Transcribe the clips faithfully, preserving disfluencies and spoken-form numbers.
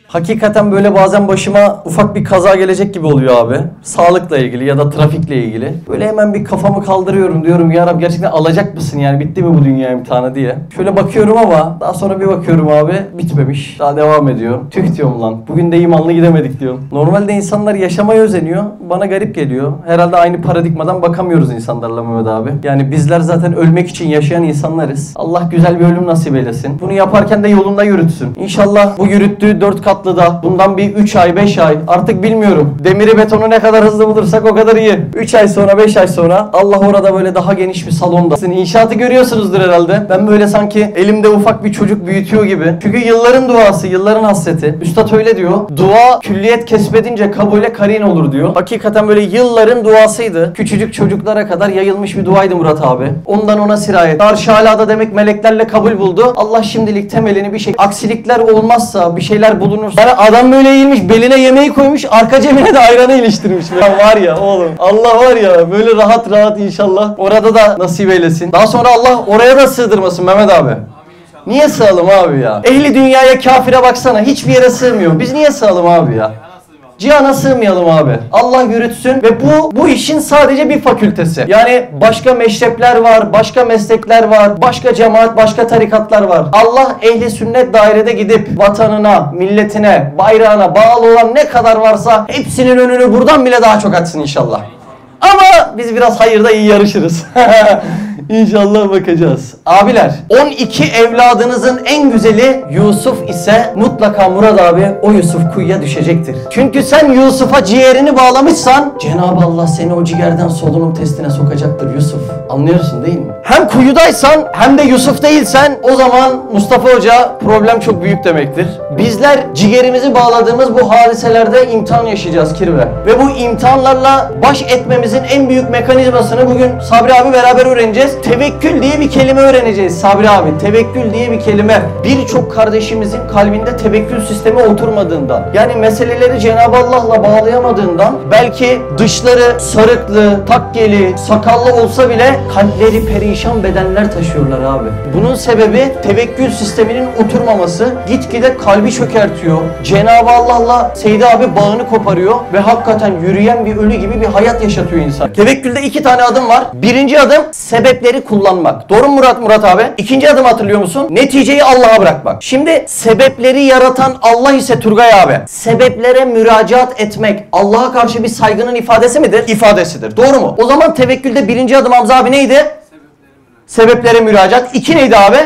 Hakikaten böyle bazen başıma ufak bir kaza gelecek gibi oluyor abi. Sağlıkla ilgili ya da trafikle ilgili. Böyle hemen bir kafamı kaldırıyorum, diyorum ya Rab gerçekten alacak mısın yani, bitti mi bu dünya imtihanı diye. Şöyle bakıyorum ama daha sonra bir bakıyorum abi bitmemiş. Daha devam ediyor. Tüh diyorum lan, bugün de imanlı gidemedik diyorum. Normalde insanlar yaşamaya özeniyor. Bana garip geliyor. Herhalde aynı paradigmadan bakamıyoruz insanlarla Mehmet abi. Yani bizler zaten ölmek için yaşayan insanlarız. Allah güzel bir ölüm nasip eylesin. Bunu yaparken de yolunda yürütsün. İnşallah bu yürüttüğü dört katlı da bundan bir üç ay beş ay artık bilmiyorum. Demiri betonu ne kadar hızlı bulursak o kadar iyi. üç ay sonra beş ay sonra Allah orada böyle daha geniş bir salonda. Sizin inşaatı görüyorsunuzdur herhalde. Ben böyle sanki elimde ufak bir çocuk büyütüyor gibi. Çünkü yılların duası, yılların hasreti. Üstad öyle diyor. Dua külliyet kesbedince kabule karin olur diyor. Hakikaten böyle yılların duasıydı. Küçücük çocuklara kadar yayılmış bir duaydı Murat abi. Ondan ona sirayet. Arş-ı alada demek meleklerle kabul buldu. Allah şimdilik temelini bir şey. Aksilikler olmazsa, bir şeyler bulunursa. Yani adam böyle eğilmiş, beline yemeği koymuş, arka cebine de ayranı iliştirmiş. Ya var ya oğlum. Allah var ya böyle rahat rahat inşallah orada da nasip eylesin. Daha sonra Allah oraya da sığdırmasın Mehmet abi. Niye sığalım abi ya? Ehli dünyaya, kafire baksana, hiçbir yere sığmıyor. Biz niye sığalım abi ya? Cihana sığmayalım abi. Allah yürütsün ve bu bu işin sadece bir fakültesi. Yani başka meşrepler var, başka meslekler var, başka cemaat, başka tarikatlar var. Allah ehli sünnet dairede gidip vatanına, milletine, bayrağına bağlı olan ne kadar varsa hepsinin önünü buradan bile daha çok açsın inşallah. Ama biz biraz hayırda iyi yarışırız. İnşallah bakacağız. Abiler, on iki evladınızın en güzeli Yusuf ise mutlaka Murat abi o Yusuf kuyuya düşecektir. Çünkü sen Yusuf'a ciğerini bağlamışsan Cenab-ı Allah seni o ciğerden solunum testine sokacaktır Yusuf. Anlıyorsun değil mi? Hem kuyudaysan hem de Yusuf değilsen o zaman Mustafa Hoca problem çok büyük demektir. Bizler ciğerimizi bağladığımız bu hadiselerde imtihan yaşayacağız kirve. Ve bu imtihanlarla baş etmemizin en büyük mekanizmasını bugün Sabri abi beraber öğreneceğiz. Tevekkül diye bir kelime öğreneceğiz Sabri abi. Tevekkül diye bir kelime. Birçok kardeşimizin kalbinde tevekkül sistemi oturmadığından, yani meseleleri Cenab-ı Allah'la bağlayamadığından, belki dışları sarıklı, takkeli, sakallı olsa bile kalpleri perişan bedenler taşıyorlar abi. Bunun sebebi tevekkül sisteminin oturmaması. Gitgide kalbi çökertiyor. Cenab-ı Allah'la Seydi abi bağını koparıyor ve hakikaten yürüyen bir ölü gibi bir hayat yaşatıyor insan. Tevekkülde iki tane adım var. Birinci adım sebepleri kullanmak. Doğru mu Murat Murat abi? İkinci adım hatırlıyor musun? Neticeyi Allah'a bırakmak. Şimdi sebepleri yaratan Allah ise Turgay abi, sebeplere müracaat etmek Allah'a karşı bir saygının ifadesi midir? İfadesidir. Doğru mu? O zaman tevekkülde birinci adım Hamza abi neydi? Sebeplere müracaat. İki neydi abi?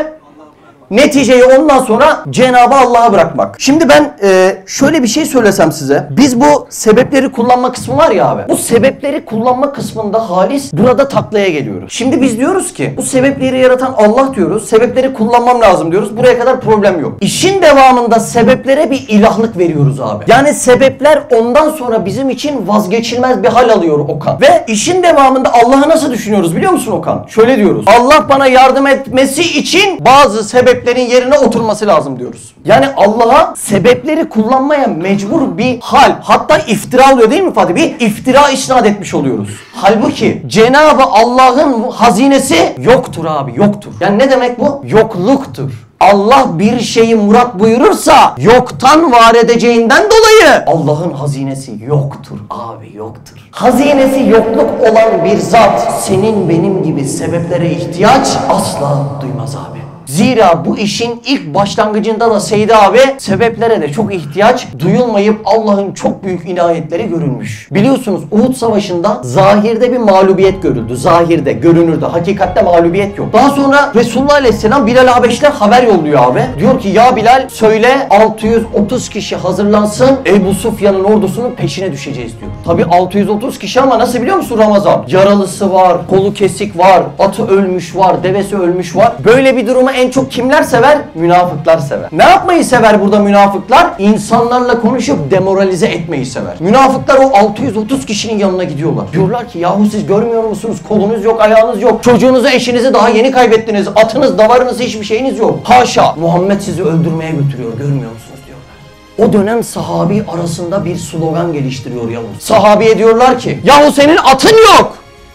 Neticeyi ondan sonra Cenab-ı Allah'a bırakmak. Şimdi ben e, şöyle bir şey söylesem size. Biz bu sebepleri kullanma kısmı var ya abi. Bu sebepleri kullanma kısmında halis burada taklaya geliyoruz. Şimdi biz diyoruz ki bu sebepleri yaratan Allah diyoruz. Sebepleri kullanmam lazım diyoruz. Buraya kadar problem yok. İşin devamında sebeplere bir ilahlık veriyoruz abi. Yani sebepler ondan sonra bizim için vazgeçilmez bir hal alıyor Okan. Ve işin devamında Allah'ı nasıl düşünüyoruz biliyor musun Okan? Şöyle diyoruz. Allah bana yardım etmesi için bazı sebep yerine oturması lazım diyoruz. Yani Allah'a sebepleri kullanmaya mecbur bir hal. Hatta iftira oluyor değil mi Fatih? Bir iftira isnat etmiş oluyoruz. Halbuki Cenab-ı Allah'ın hazinesi yoktur abi, yoktur. Yani ne demek bu? Yokluktur. Allah bir şeyi murat buyurursa yoktan var edeceğinden dolayı Allah'ın hazinesi yoktur abi, yoktur. Hazinesi yokluk olan bir zat senin benim gibi sebeplere ihtiyaç asla duymaz abi. Zira bu işin ilk başlangıcında da Seydi abi sebeplere de çok ihtiyaç duyulmayıp Allah'ın çok büyük inayetleri görülmüş. Biliyorsunuz Uhud Savaşı'nda zahirde bir mağlubiyet görüldü. Zahirde, görünürde. Hakikatte mağlubiyet yok. Daha sonra Resulullah Aleyhisselam Bilal Habeş'le haber yolluyor abi. Diyor ki ya Bilal söyle altı yüz otuz kişi hazırlansın, Ebu Sufyan'ın ordusunun peşine düşeceğiz diyor. Tabi altı yüz otuz kişi ama nasıl biliyor musun Ramazan? Yaralısı var, kolu kesik var, atı ölmüş var, devesi ölmüş var. Böyle bir duruma en çok kimler sever? Münafıklar sever. Ne yapmayı sever burada münafıklar? İnsanlarla konuşup demoralize etmeyi sever. Münafıklar o altı yüz otuz kişinin yanına gidiyorlar. Diyorlar ki yahu siz görmüyor musunuz? Kolunuz yok, ayağınız yok. Çocuğunuzu, eşinizi daha yeni kaybettiniz. Atınız, davarınız, hiçbir şeyiniz yok. Haşa! Muhammed sizi öldürmeye götürüyor. Görmüyor musunuz? Diyorlar. O dönem sahabi arasında bir slogan geliştiriyor Yavuz. Sahabiye diyorlar ki yahu senin atın yok.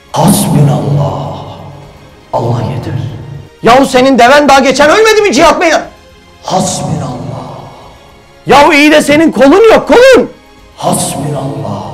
Hasbinallah. Allah yeter. Yahu senin deven daha geçen ölmedi mi cihat meydan? Hasbinallah. Yahu iyi de senin kolun yok, kolun. Hasbinallah.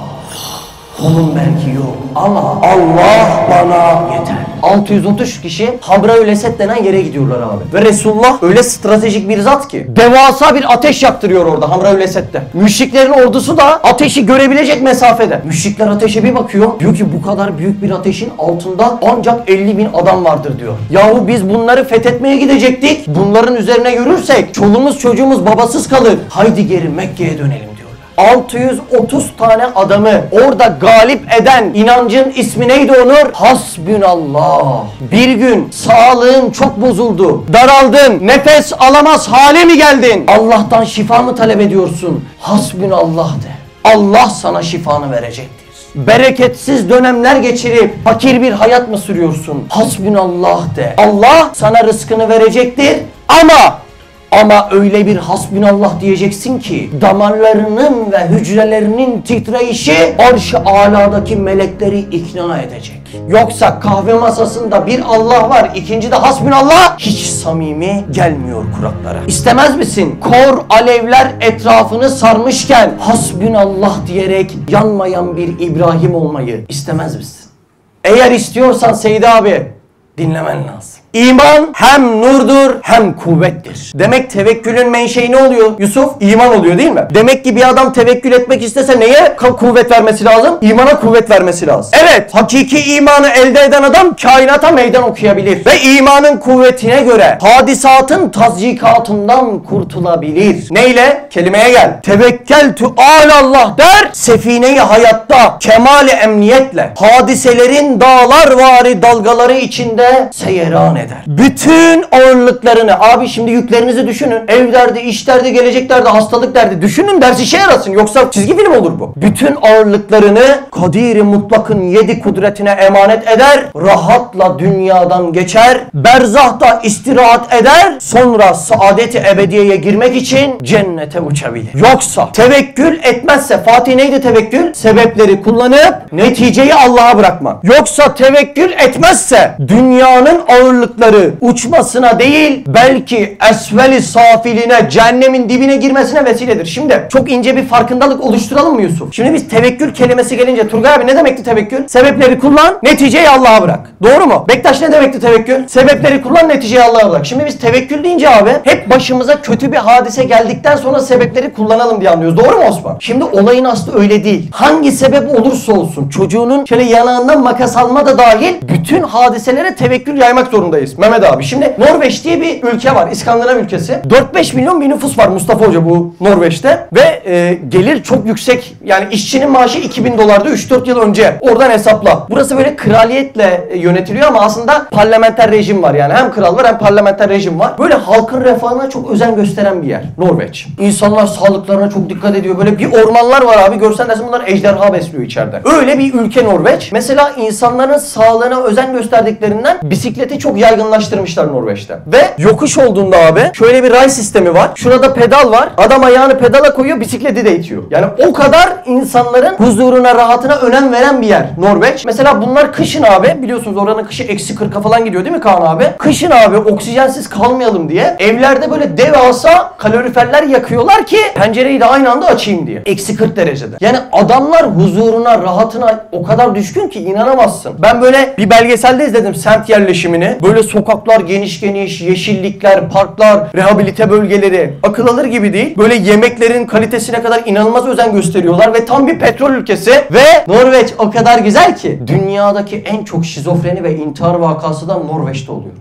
Kolum belki yok ama Allah bana yeter. altı yüz otuz kişi Hamra-ül Esed denen yere gidiyorlar abi. Ve Resulullah öyle stratejik bir zat ki devasa bir ateş yaktırıyor orada Hamra-ül Esed'de. Müşriklerin ordusu da ateşi görebilecek mesafede. Müşrikler ateşe bir bakıyor. Diyor ki bu kadar büyük bir ateşin altında ancak elli bin adam vardır diyor. Yahu biz bunları fethetmeye gidecektik. Bunların üzerine yürürsek çoluğumuz çocuğumuz babasız kalır. Haydi geri Mekke'ye dönelim. altı yüz otuz tane adamı orada galip eden inancın ismi neydi Onur? Hasbünallah. Bir gün sağlığın çok bozuldu. Daraldın. Nefes alamaz hale mi geldin? Allah'tan şifa mı talep ediyorsun? Hasbünallah de. Allah sana şifanı verecektir. Bereketsiz dönemler geçirip fakir bir hayat mı sürüyorsun? Hasbünallah de. Allah sana rızkını verecektir ama Ama öyle bir hasbinallah diyeceksin ki damarlarının ve hücrelerinin titreyişi arş-ı aladaki melekleri ikna edecek. Yoksa kahve masasında bir Allah var, ikinci de hasbinallah, hiç samimi gelmiyor kulaklara. İstemez misin? Kor alevler etrafını sarmışken hasbinallah diyerek yanmayan bir İbrahim olmayı istemez misin? Eğer istiyorsan Seydi abi dinlemen lazım. İman hem nurdur hem kuvvettir. Demek tevekkülün menşei ne oluyor Yusuf? İman oluyor değil mi? Demek ki bir adam tevekkül etmek istese neye kuvvet vermesi lazım? İmana kuvvet vermesi lazım. Evet, hakiki imanı elde eden adam kainata meydan okuyabilir. Ve imanın kuvvetine göre hadisatın tazyikatından kurtulabilir. Neyle? Kelimeye gel. Tevekkeltü alallah der, sefine-i hayatta kemali emniyetle hadiselerin dağlar vari dalgaları içinde seyran eder. Bütün ağırlıklarını, abi şimdi yüklerinizi düşünün. Ev derdi, iş derdi, gelecek derdi, hastalık derdi. Düşünün, ders işe yarasın. Yoksa çizgi film olur bu. Bütün ağırlıklarını Kadir-i Mutlak'ın yedi kudretine emanet eder. Rahatla dünyadan geçer. Berzahta istirahat eder. Sonra saadet-i ebediyeye girmek için cennete uçabilir. Yoksa tevekkül etmezse, Fatih neydi tevekkül? Sebepleri kullanıp neticeyi Allah'a bırakmak. Yoksa tevekkül etmezse dünyanın ağırlıkları uçmasına değil, belki esveli safiline, cehennemin dibine girmesine vesiledir. Şimdi çok ince bir farkındalık oluşturalım mı Yusuf? Şimdi biz tevekkül kelimesi gelince, Turgay abi ne demekti tevekkül? Sebepleri kullan, neticeyi Allah'a bırak. Doğru mu? Bektaş ne demekti tevekkül? Sebepleri kullan, neticeyi Allah'a bırak. Şimdi biz tevekkül deyince abi hep başımıza kötü bir hadise geldikten sonra sebepleri kullanalım diye anlıyoruz. Doğru mu Osman? Şimdi olayın aslı öyle değil. Hangi sebep olursa olsun, çocuğunun şöyle yanağından makas alma da dahil bütün hadiselere tevekkül yaymak zorundayız. Mehmet abi. Şimdi Norveç diye bir ülke var. İskandinav ülkesi. dört beş milyon bir nüfus var Mustafa Hoca bu Norveç'te. Ve e, gelir çok yüksek. Yani işçinin maaşı iki bin dolardı üç dört yıl önce. Oradan hesapla. Burası böyle kraliyetle yönetiliyor ama aslında parlamenter rejim var yani. Hem kral var hem parlamenter rejim var. Böyle halkın refahına çok özen gösteren bir yer Norveç. İnsanlar sağlıklarına çok dikkat ediyor. Böyle bir ormanlar var abi. Görsen dersin bunlar ejderha besliyor içeride. Öyle bir ülke Norveç. Mesela insanların sağlığına özen gösterdiklerinden bisikleti çok yaygınlaştırmışlar Norveç'te. Ve yokuş olduğunda abi şöyle bir ray sistemi var. Şurada pedal var. Adam ayağını pedala koyuyor, bisikleti de itiyor. Yani o kadar insanların huzuruna, rahatına önem veren bir yer Norveç. Mesela bunlar kışın abi, biliyorsunuz oranın kışı eksi kırka falan gidiyor değil mi Kaan abi? Kışın abi oksijensiz kalmayalım diye evlerde böyle devasa kaloriferler yakıyorlar ki pencereyi de aynı anda açayım diye. Eksi kırk derecede. Yani adamlar huzuruna, rahatına o kadar düşkün ki inanamazsın. Ben böyle bir belgeselde izledim semt yerleşimini. Böyle sokaklar geniş geniş, yeşillikler, parklar, rehabilite bölgeleri. Akıl alır gibi değil. Böyle yemeklerin kalitesine kadar inanılmaz özen gösteriyorlar ve tam bir petrol ülkesi. Ve Norveç o kadar güzel ki dünyadaki en çok şizofreni ve intihar vakası da Norveç'te oluyor.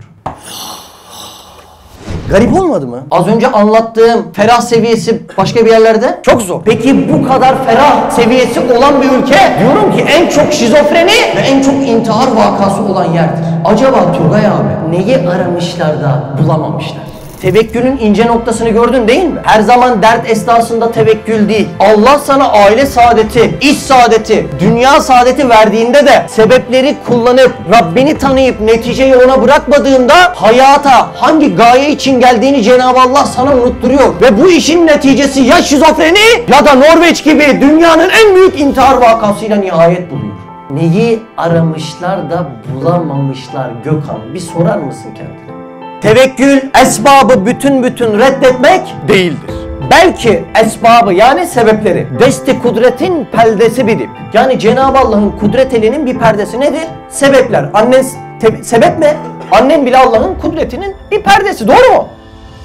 Garip olmadı mı? Az önce anlattığım ferah seviyesi başka bir yerlerde çok zor. Peki bu kadar ferah seviyesi olan bir ülke, diyorum ki en çok şizofreni ve en çok intihar vakası olan yerdir. Acaba Turgay abi neyi aramışlar da bulamamışlar? Tevekkülün ince noktasını gördün değil mi? Her zaman dert esnasında tevekkül değil. Allah sana aile saadeti, iş saadeti, dünya saadeti verdiğinde de sebepleri kullanıp Rabbini tanıyıp neticeyi ona bırakmadığında hayata hangi gaye için geldiğini Cenab-ı Allah sana unutturuyor. Ve bu işin neticesi ya şizofreni ya da Norveç gibi dünyanın en büyük intihar vakasıyla nihayet buluyor. Neyi aramışlar da bulamamışlar Gökhan? Bir sorar mısın kendine? Tevekkül esbabı bütün bütün reddetmek değildir. Belki esbabı yani sebepleri. Desti kudretin perdesi bilip. Yani Cenab-ı Allah'ın kudret elinin bir perdesi nedir? Sebepler. Annen sebep mi? Annen bile Allah'ın kudretinin bir perdesi. Doğru mu?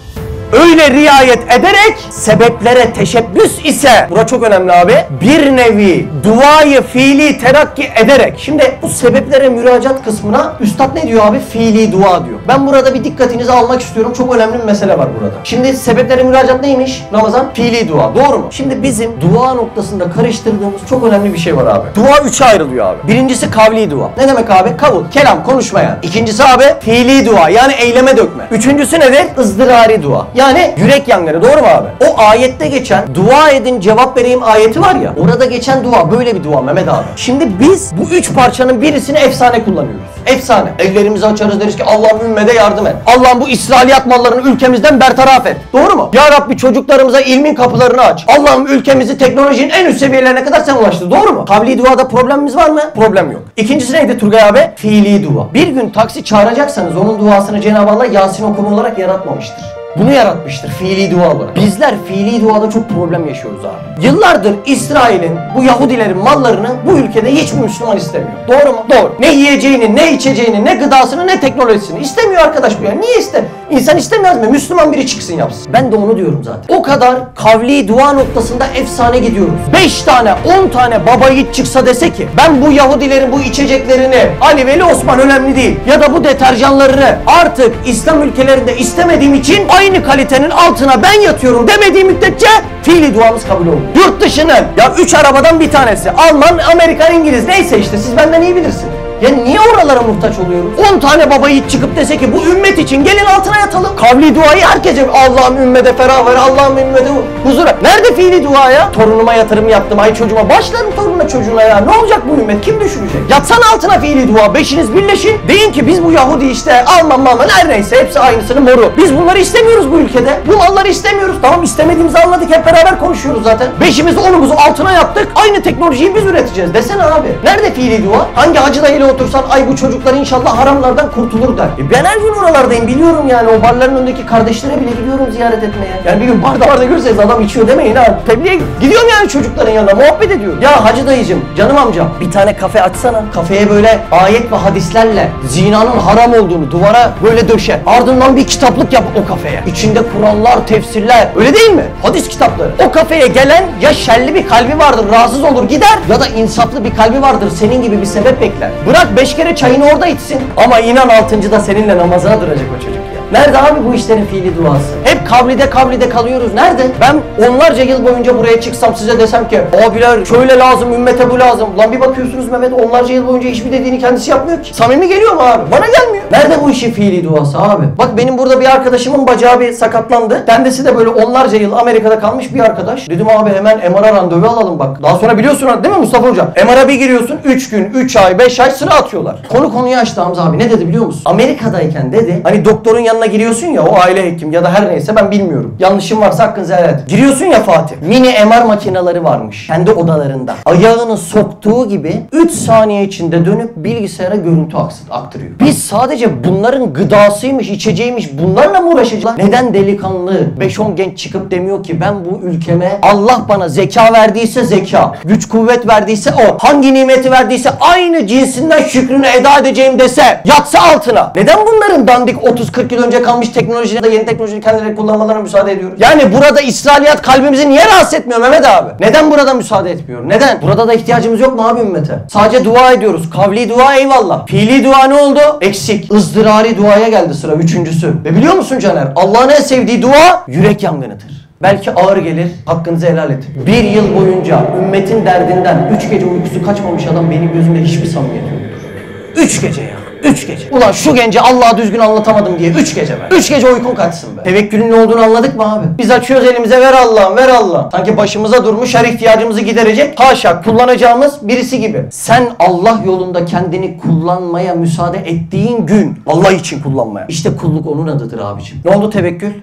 Öyle riayet ederek sebeplere teşebbüs ise, bura çok önemli abi, bir nevi duayı fiili terakki ederek. Şimdi bu sebeplere müracaat kısmına üstad ne diyor abi? Fiili dua diyor. Ben burada bir dikkatinizi almak istiyorum. Çok önemli bir mesele var burada. Şimdi sebeplere müracaat neymiş? Ramazan? Fiili dua. Doğru mu? Şimdi bizim dua noktasında karıştırdığımız çok önemli bir şey var abi. Dua üçe ayrılıyor abi. Birincisi kavli dua. Ne demek abi? Kavul, kelam, konuşmaya. İkincisi abi fiili dua yani eyleme dökme. Üçüncüsü nedir? ızdırari dua. Yani yürek yangını. Doğru mu abi? O ayette geçen dua edin cevap vereyim ayeti var ya. Orada geçen dua böyle bir dua Mehmet abi. Şimdi biz bu üç parçanın birisini efsane kullanıyoruz. Efsane. Ellerimizi açarız deriz ki Allah'ım ümmete yardım et. Allah'ım bu İsrailiyat mallarını ülkemizden bertaraf et. Doğru mu? Ya Rabbi çocuklarımıza ilmin kapılarını aç. Allah'ım ülkemizi teknolojinin en üst seviyelerine kadar sen ulaştır. Doğru mu? Kavli duada problemimiz var mı? Problem yok. İkincisi neydi Turgay abi? Fiili dua. Bir gün taksi çağıracaksanız onun duasını Cenab-ı Allah Yasin okuma olarak yaratmamıştır. Bunu yaratmıştır fiili dua olarak. Bizler fiili duada çok problem yaşıyoruz abi. Yıllardır İsrail'in, bu Yahudilerin mallarını bu ülkede hiçbir Müslüman istemiyor. Doğru mu? Doğru. Ne yiyeceğini, ne içeceğini, ne gıdasını, ne teknolojisini istemiyor arkadaş bu ya. Niye istemiyor? İnsan istemez mi? Müslüman biri çıksın yapsın. Ben de onu diyorum zaten. O kadar kavli dua noktasında efsane gidiyoruz. beş tane, on tane baba yiğit çıksa dese ki ben bu Yahudilerin bu içeceklerini, Ali Veli Osman önemli değil ya da bu deterjanlarını artık İslam ülkelerinde istemediğim için aynı kalitenin altına ben yatıyorum demediği müddetçe fiili duamız kabul olur. Yurt dışının ya üç arabadan bir tanesi Alman, Amerikan, İngiliz neyse işte siz benden iyi bilirsiniz. Ya niye oralara muhtaç oluyoruz? on tane baba yiğit çıkıp dese ki bu ümmet için gelin altına yatalım. Kavli duayı herkese Allah'ım ümmete ferah ver, Allah'ım ümmete huzura. Nerede fiili dua ya? Torunuma yatırım yaptım, ay çocuğuma başlarım torununa çocuğuna ya. Ne olacak bu ümmet? Kim düşürecek? Yatsana altına fiili dua. Beşiniz birleşin. Deyin ki biz bu Yahudi işte Alman Alman her neyse hepsi aynısının moru. Biz bunları istemiyoruz bu ülkede. Bu malları istemiyoruz. Tamam istemediğimizi anladık. Hep beraber konuşuyoruz zaten. Beşimiz onumuzu altına yaptık. Aynı teknolojiyi biz üreteceğiz. Desene abi. Nerede fiili dua? Hangi hacı dayıyla otursan ay bu çocuklar inşallah haramlardan kurtulur der. E ben her gün oralardayım biliyorum yani o barların önündeki kardeşlere bile gidiyorum ziyaret etmeye. Yani bir gün barda barda görseniz adam içiyor demeyin ha. Tebliğe gidiyorum yani çocukların yanına muhabbet ediyorum. Ya hacı dayıcım canım amcam bir tane kafe açsana. Kafeye böyle ayet ve hadislerle zinanın haram olduğunu duvara böyle döşe. Ardından bir kitaplık yap o kafeye. İçinde Kur'anlar, tefsirler öyle değil mi? Hadis kitapları. O kafeye gelen ya şerli bir kalbi vardır rahatsız olur gider ya da insaflı bir kalbi vardır senin gibi bir sebep bekler. Bırak beş kere çayını orada içsin. Ama inan altıncıda seninle namazına duracak o çocuk ya. Nerede abi bu işlerin fiili duası? Hep kavlide kavlide kalıyoruz. Nerede? Ben onlarca yıl boyunca buraya çıksam size desem ki abiler şöyle lazım, ümmete bu lazım. Lan bir bakıyorsunuz Mehmet onlarca yıl boyunca hiçbir dediğini kendisi yapmıyor ki. Samimi geliyor mu abi? Bana gelmiyor. Nerede bu işin fiili duası abi? Bak benim burada bir arkadaşımın bacağı bir sakatlandı. Kendisi de böyle onlarca yıl Amerika'da kalmış bir arkadaş. Dedim abi hemen M R randevu alalım bak. Daha sonra biliyorsun değil mi Mustafa Hocam? M R'a bir giriyorsun üç gün, üç ay, beş ay sıra atıyorlar. Konu konuyu açtı Hamza abi. Ne dedi biliyor musun? Amerika'dayken dedi hani doktorun yanına giriyorsun ya o aile hekim ya da her neyse ben bilmiyorum. Yanlışım varsa hakkınızı helal edin. Giriyorsun ya Fatih. Mini M R makineleri varmış. Kendi odalarında. Ayağını soktuğu gibi üç saniye içinde dönüp bilgisayara görüntü aktırıyor. Biz sadece bunların gıdasıymış, içeceğiymiş bunlarla mı uğraşacağız? Neden delikanlı beş on genç çıkıp demiyor ki ben bu ülkeme Allah bana zeka verdiyse zeka, güç kuvvet verdiyse o, hangi nimeti verdiyse aynı cinsinden şükrünü eda edeceğim dese yatsa altına. Neden bunların dandik otuz kırk yıl önce kalmış teknolojiyle de yeni teknolojiyi kendileri kullanmalarına müsaade ediyoruz? Yani burada İsrailiyat kalbimizi niye rahatsız etmiyor Mehmet abi? Neden burada müsaade etmiyor? Neden? Burada da ihtiyacımız yok mu abi ümmete? Sadece dua ediyoruz. Kavli dua eyvallah. Fiili dua ne oldu? Eksik. Izdırari duaya geldi sıra üçüncüsü. Ve biliyor musun Caner? Allah'ın en sevdiği dua yürek yangınıdır. Belki ağır gelir, hakkınızı helal et. Bir yıl boyunca ümmetin derdinden üç gece uykusu kaçmamış adam benim gözümde hiçbir samimiyet yoktur. Üç gece ya. Üç gece. Ulan şu gence Allah'a düzgün anlatamadım diye üç gece be. Üç gece uykun kaçsın be. Tevekkülün ne olduğunu anladık mı abi? Biz açıyoruz elimize ver Allah'ım ver Allah. Sanki başımıza durmuş her ihtiyacımızı giderecek. Haşa kullanacağımız birisi gibi. Sen Allah yolunda kendini kullanmaya müsaade ettiğin gün Allah için kullanmaya. İşte kulluk onun adıdır abicim. Ne oldu tevekkül?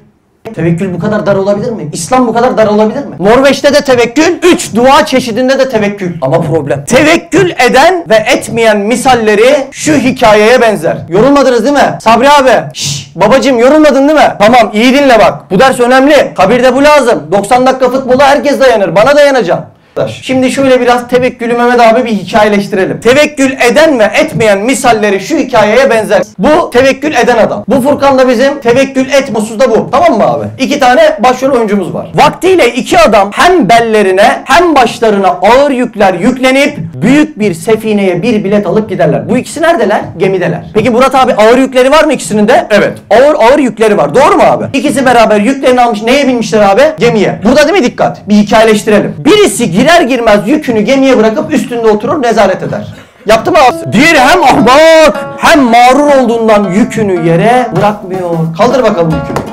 Tevekkül bu kadar dar olabilir mi? İslam bu kadar dar olabilir mi? Norveç'te de tevekkül, üç dua çeşidinde de tevekkül. Ama problem. Tevekkül eden ve etmeyen misalleri şu hikayeye benzer. Yorulmadınız değil mi? Sabri abi. Şşş. Babacım yorulmadın değil mi? Tamam iyi dinle bak. Bu ders önemli. Kabirde bu lazım. doksan dakika futbola herkes dayanır. Bana dayanacağım. Şimdi şöyle biraz tevekkülü Mehmet abi bir hikayeleştirelim. Tevekkül eden ve etmeyen misalleri şu hikayeye benzer. Bu tevekkül eden adam. Bu Furkan da bizim tevekkül etmosuz da bu. Tamam mı abi? İki tane başrol oyuncumuz var. Vaktiyle iki adam hem bellerine hem başlarına ağır yükler yüklenip büyük bir sefineye bir bilet alıp giderler. Bu ikisi neredeler? Gemideler. Peki Murat abi ağır yükleri var mı ikisinin de? Evet. Ağır ağır yükleri var. Doğru mu abi? İkisi beraber yüklerini almış. Neye binmişler abi? Gemiye. Burada değil mi dikkat? Bir hikayeleştirelim. Birisi girer girmez yükünü gemiye bırakıp üstünde oturur nezaret eder. Yaptı mı abi? Diğeri hem ahmak hem mağrur olduğundan yükünü yere bırakmıyor. Kaldır bakalım yükünü.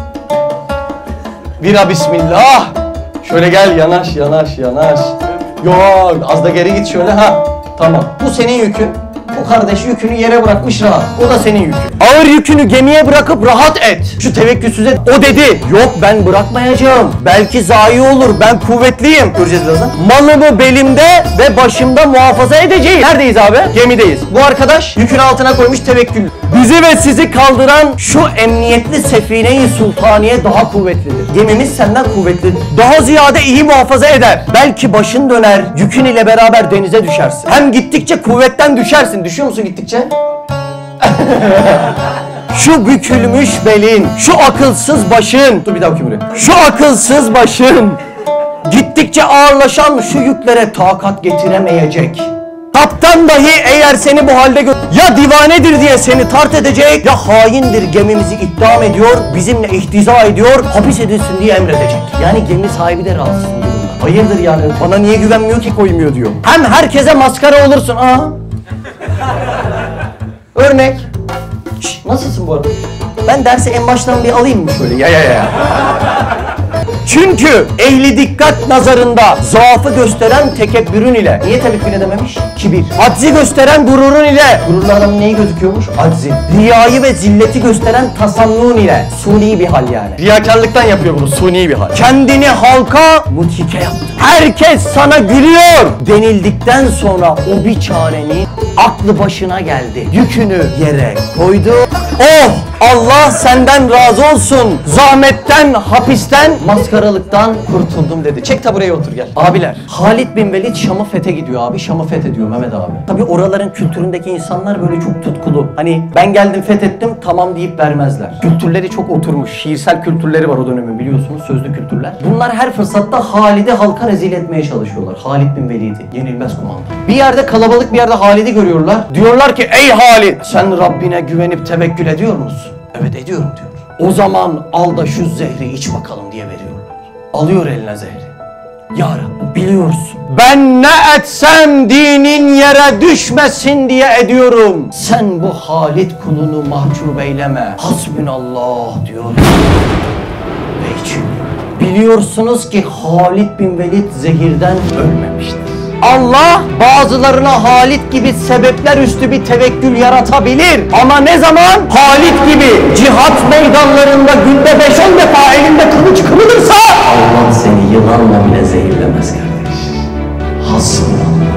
Vira bismillah. Şöyle gel yanaş yanaş yanaş. Yok az da geri git şöyle ha. Tamam. Bu senin yükün. Bu kardeş yükünü yere bırakmış rahat. O da senin yükün. Ağır yükünü gemiye bırakıp rahat et. Şu tevekkülsüze o dedi. Yok ben bırakmayacağım. Belki zayi olur. Ben kuvvetliyim. Göreceğiz birazdan. Malımı belimde ve başımda muhafaza edeceğim. Neredeyiz abi? Gemideyiz. Bu arkadaş yükün altına koymuş tevekkül. Bizi ve sizi kaldıran şu emniyetli sefine-i sultaniye daha kuvvetlidir. Gemimiz senden kuvvetlidir. Daha ziyade iyi muhafaza eder. Belki başın döner. Yükün ile beraber denize düşersin. Hem gittikçe kuvvetten düşersin. Düşüyor musun gittikçe? Şu bükülmüş belin, şu akılsız başın. Dur bir daha okuyayım buraya. Şu akılsız başın gittikçe ağırlaşan şu yüklere takat getiremeyecek. Kaptan dahi eğer seni bu halde gö- ya divanedir diye seni tart edecek, ya haindir gemimizi iddiam ediyor, bizimle ihtiza ediyor, hapis edilsin diye emredecek. Yani gemi sahibi de rahatsız oluyor. Hayırdır yani, bana niye güvenmiyor ki koymuyor diyor. Hem herkese maskara olursun. Aa. Örnek. Şş, nasılsın bu arada? Ben dersi en baştan bir alayım mı şöyle? Ya ya ya. Çünkü ehli dikkat nazarında zaafı gösteren tekebbürün ile. Niye tevekkül edememiş? Kibir. Aczi gösteren gururun ile. Gururlu adamın neyi gözüküyormuş? Aczi. Riyayı ve zilleti gösteren tasannun ile. Suni bir hal yani. Riyakarlıktan yapıyor bunu, suni bir hal. Kendini halka mutike yaptı. Herkes sana gülüyor denildikten sonra o biçarenin aklı başına geldi. Yükünü yere koydu. Oh! Allah senden razı olsun. Zahmetten, hapisten, maskaralıktan kurtuldum dedi. Çek tabureye otur gel. Abiler, Halid bin Velid Şam'ı fethe gidiyor abi. Şam'ı fethediyor Mehmet abi. Tabii oraların kültüründeki insanlar böyle çok tutkulu. Hani ben geldim fethettim tamam deyip vermezler. Kültürleri çok oturmuş. Şiirsel kültürleri var o dönemin biliyorsunuz. Sözlü kültürler. Bunlar her fırsatta Halid'i halka rezil etmeye çalışıyorlar. Halid bin Velid'i. Yenilmez kumandan. Bir yerde kalabalık bir yerde Halid'i görüyorlar. Diyorlar ki ey Halid sen Rabbine güvenip tevekkül ediyor musun? Evet ediyorum diyor. O zaman al da şu zehri iç bakalım diye veriyorlar. Alıyor eline zehri. Ya Rabbi biliyorsun. Ben ne etsem dinin yere düşmesin diye ediyorum. Sen bu Halid kulunu mahcup eyleme. Hasbünallah diyor. Ve için biliyorsunuz ki Halid bin Velid zehirden ölmemiştir. Allah bazılarına Halid gibi sebepler üstü bir tevekkül yaratabilir. Ama ne zaman? Halid gibi cihat meydanlarında günde beş on defa elinde kılıç kırılırsa Allah seni yılanla bile zehirlemez kardeş. Hasbunallah.